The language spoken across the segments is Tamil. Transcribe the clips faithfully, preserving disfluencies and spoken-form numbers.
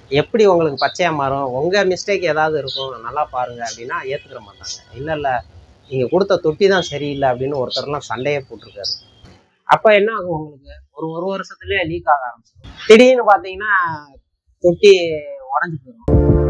எப்படி உங்களுக்கு பச்சையாக மாறும், உங்கள் மிஸ்டேக் ஏதாவது இருக்கும், நல்லா பாருங்கள் அப்படின்னா ஏற்றுக்கிற மாட்டாங்க. இல்லை இல்லை நீங்கள் கொடுத்த தொட்டி தான் சரியில்லை அப்படின்னு ஒருத்தர்லாம் சண்டையே போட்டிருக்காரு. அப்போ என்ன ஆகும், உங்களுக்கு ஒரு ஒரு வருஷத்துலேயே லீக் ஆக ஆரம்பிச்சிடும். திடீர்னு பார்த்தீங்கன்னா தொட்டி உடஞ்சி போயிடும்.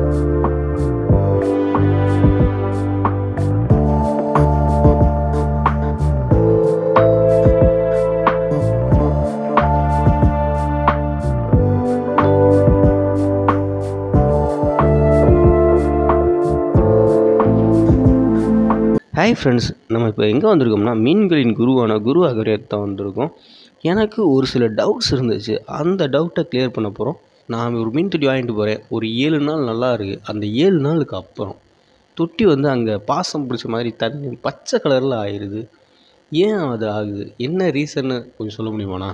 ஹாய் ஃப்ரெண்ட்ஸ், நம்ம இப்போ எங்கே வந்திருக்கோம்னா மீன்களின் குருவான குரு அகரியத்தை தான் வந்திருக்கோம். எனக்கு ஒரு சில டவுட்ஸ் இருந்துச்சு, அந்த டவுட்டை கிளியர் பண்ண போகிறோம். நான் ஒரு மீன் தொட்டி வாங்கிட்டு போகிறேன், ஒரு ஏழு நாள் நல்லா இருக்குது. அந்த ஏழு நாளுக்கு அப்புறம் தொட்டி வந்து அங்கே பாசம் பிடிச்ச மாதிரி தண்ணி பச்சை கலரில் ஆயிடுது. ஏன் அது ஆகுது, என்ன ரீசன்னு கொஞ்சம் சொல்ல முடியுமாண்ணா?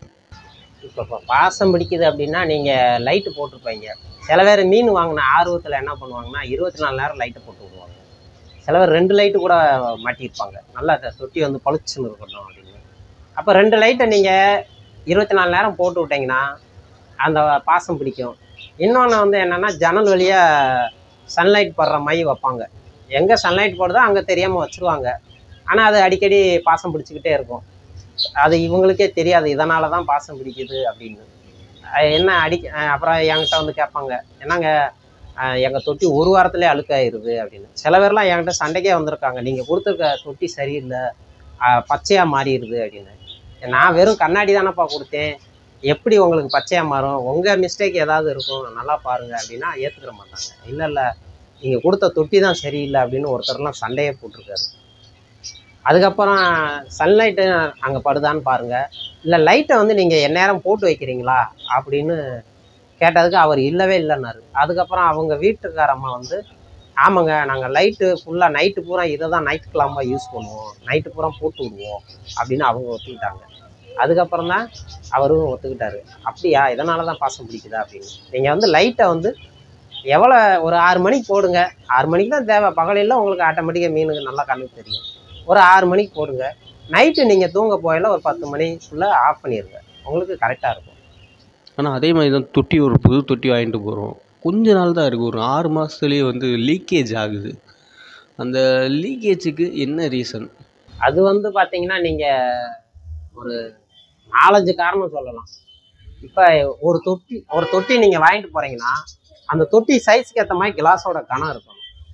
இப்போ இப்போ பாசம் பிடிக்குது அப்படின்னா நீங்கள் லைட்டு போட்டிருப்பீங்க. சில பேர் மீன் வாங்கின ஆர்வத்தில் என்ன பண்ணுவாங்கன்னா இருபத்தி நாலு நேரம் லைட்டை போட்டு விடுவாங்க. சில பேர் ரெண்டு லைட்டு கூட மாட்டியிருப்பாங்க, நல்லா தொட்டி வந்து பளிச்சுன்னு இருக்கட்டும் அப்படின்னு. அப்போ ரெண்டு லைட்டை நீங்கள் இருபத்தி நாலு நேரம் போட்டு விட்டிங்கன்னா அந்த பாசம் பிடிக்கும். இன்னொன்று வந்து என்னென்னா ஜன்னல் வழியாக சன்லைட் படுற மாதிரி வைப்பாங்க. எங்கே சன்லைட் போடுதோ அங்கே தெரியாமல் வச்சுருவாங்க. ஆனால் அது அடிக்கடி பாசம் பிடிச்சிக்கிட்டே இருக்கும். அது இவங்களுக்கே தெரியாது இதனால தான் பாசம் பிடிக்குது அப்படின்னு. என்ன அடிக்க அப்புறம் என்கிட்ட வந்து கேட்பாங்க, என்னங்க எங்கள் தொட்டி ஒரு வாரத்துலேயே அழுக்காயிருது அப்படின்னு. சில பேர்லாம் என்கிட்ட சண்டைக்கே வந்திருக்காங்க, நீங்கள் கொடுத்துருக்க தொட்டி சரியில்லை, பச்சையாக மாறிடுது அப்படின்னு. நான் வெறும் கண்ணாடி தானேப்பா கொடுத்தேன், எப்படி உங்களுக்கு பச்சையாக மாறும், உங்கள் மிஸ்டேக் ஏதாவது இருக்கும், நல்லா பாருங்கள் அப்படின்னா ஏற்றுக்கிற மாட்டாங்க. இல்லை இல்லை நீங்கள் கொடுத்த தொட்டி தான் சரியில்லை அப்படின்னு ஒருத்தர்லாம் சண்டையே போட்டிருக்காரு. அதுக்கப்புறம் சன்லைட்டு அங்கே படுதான்னு பாருங்கள், இல்லை லைட்டை வந்து நீங்கள் எந்நேரம் போட்டு வைக்கிறீங்களா அப்படின்னு கேட்டதுக்கு அவர் இல்லவே இல்லைன்னாரு. அதுக்கப்புறம் அவங்க வீட்டுக்காரம்மா வந்து, ஆமாங்க நாங்கள் லைட்டு ஃபுல்லாக நைட்டு பூரா இதை தான் நைட் கிளாம்பாக யூஸ் பண்ணுவோம், நைட்டு பூரா போட்டு விடுவோம் அப்படின்னு அவங்க ஒத்துக்கிட்டாங்க. அதுக்கப்புறம் தான் அவரும் ஒத்துக்கிட்டாரு. அப்படியா, இதனால தான் பாசம் பிடிக்குதா அப்படின்னு. நீங்கள் வந்து லைட்டை வந்து எவ்வளோ ஒரு ஆறு மணிக்கு போடுங்க, ஆறு மணிக்கு தான் தேவை, பகலையில் உங்களுக்கு ஆட்டோமேட்டிக்காக மீனுக்கு நல்லா கண்ணுக்கு தெரியும். ஒரு ஆறு மணிக்கு போடுங்க, நைட்டு நீங்கள் தூங்க போயில ஒரு பத்து மணிக்குள்ளே ஆஃப் பண்ணிடுங்க, உங்களுக்கு கரெக்டாக இருக்கும். ஆனால் அதே மாதிரி தான் தொட்டி, ஒரு புது தொட்டி வாங்கிட்டு போகிறோம், கொஞ்ச நாள் தான் இருக்குது, ஒரு ஆறு மாதத்துலேயே வந்து லீக்கேஜ் ஆகுது. அந்த லீக்கேஜுக்கு என்ன ரீசன்? அது வந்து பார்த்தீங்கன்னா நீங்கள் ஒரு நாலஞ்சு காரணம் சொல்லலாம். இப்போ ஒரு தொட்டி ஒரு தொட்டி நீங்கள் வாங்கிட்டு போகிறீங்கன்னா அந்த தொட்டி சைஸ்க்கு ஏற்ற மாதிரி கிளாஸோட கனம் இருக்கணும்.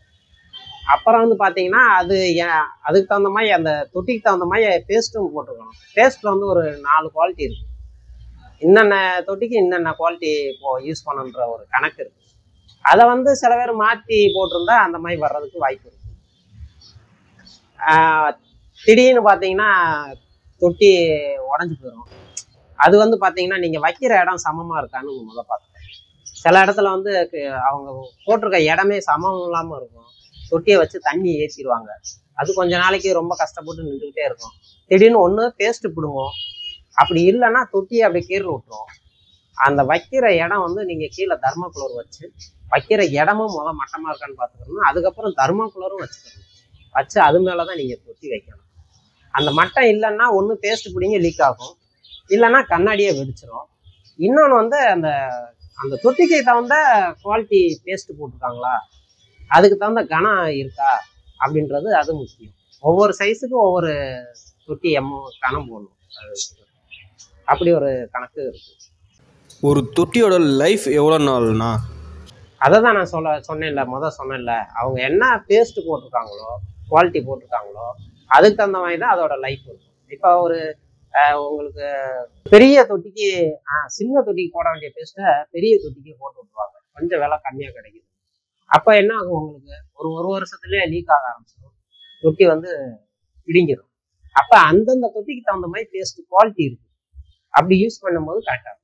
அப்புறம் வந்து பார்த்தீங்கன்னா அது அதுக்கு தகுந்த மாதிரி அந்த தொட்டிக்கு தகுந்த மாதிரி பேஸ்ட்டும் போட்டுக்கணும். பேஸ்ட்டில் வந்து ஒரு நாலு குவாலிட்டி இருக்குது. என்னென்ன தொட்டிக்கு என்னென்ன குவாலிட்டி இப்போ யூஸ் பண்ணுன்ற ஒரு கணக்கு இருக்குது. அதை வந்து சில பேர் மாற்றி போட்டிருந்தா அந்த மாதிரி வர்றதுக்கு வாய்ப்பு இருக்குது. திடீர்னு பார்த்தீங்கன்னா தொட்டி உடஞ்சி போயிடும். அது வந்து பார்த்தீங்கன்னா நீங்கள் வைக்கிற இடம் சமமாக இருக்கான்னு முதல்ல பார்த்துக்கணும். சில இடத்துல வந்து அவங்க போட்டிருக்க இடமே சமம் இல்லாமல் இருக்கும், தொட்டியை வச்சு தண்ணி ஏற்றிடுவாங்க. அது கொஞ்ச நாளைக்கு ரொம்ப கஷ்டப்பட்டு நின்றுக்கிட்டே இருக்கும். திடீர்னு ஒன்று பேஸ்ட்டு பிடுங்கும், அப்படி இல்லைன்னா தொட்டியை அப்படி கீழே விட்டுரும். அந்த வைக்கிற இடம் வந்து நீங்கள் கீழே தர்மக்குளர் வச்சு வைக்கிற இடமும் முதல் மட்டமாக இருக்கான்னு பார்த்துக்கணும். அதுக்கப்புறம் தர்மக்குளரும் வச்சுக்கணும், வச்சு அது மேலே தான் நீங்கள் தொட்டி வைக்கணும். அந்த மட்டம் இல்லைன்னா ஒன்று பேஸ்ட்டு பிடிங்க லீக் ஆகும், இல்லைன்னா கண்ணாடியே வெடிச்சிடும். இன்னொன்று வந்து அந்த அந்த தொட்டிக்கு தகுந்த குவாலிட்டி பேஸ்ட்டு போட்டிருக்காங்களா, அதுக்கு தகுந்த கனம் இருக்கா அப்படின்றது அது முக்கியம். ஒவ்வொரு சைஸுக்கும் ஒவ்வொரு தொட்டி எம் கனம் போடணும். அப்படி ஒரு கணக்கு இருக்கு. ஒரு தொட்டியோட லைஃப் எவ்வளோ நாள்னா? அதை தான் நான் சொல்ல சொன்னேன்ல முதல் சொன்னேன்ல, அவங்க என்ன பேஸ்ட்டு போட்டிருக்காங்களோ குவாலிட்டி போட்டிருக்காங்களோ அதுக்கு தகுந்த மாதிரி தான் அதோட லைஃப் இருக்கும். இப்போ ஒரு உங்களுக்கு பெரிய தொட்டிக்கு சின்ன தொட்டிக்கு போட வேண்டிய பேஸ்ட்டை பெரிய தொட்டிக்கு போட்டு விட்டுருவாங்க, கொஞ்சம் விலை கம்மியாக கிடைக்குது. அப்போ என்ன ஆகும், உங்களுக்கு ஒரு ஒரு வருஷத்துலேயே லீக் ஆக ஆரம்பிச்சிடும், தொட்டி வந்து பிடிங்கிடும். அப்போ அந்தந்த தொட்டிக்கு தகுந்த மாதிரி பேஸ்ட் குவாலிட்டி இருக்கு, அப்படி யூஸ் பண்ணும்போது கரெக்டாக இருக்கும்.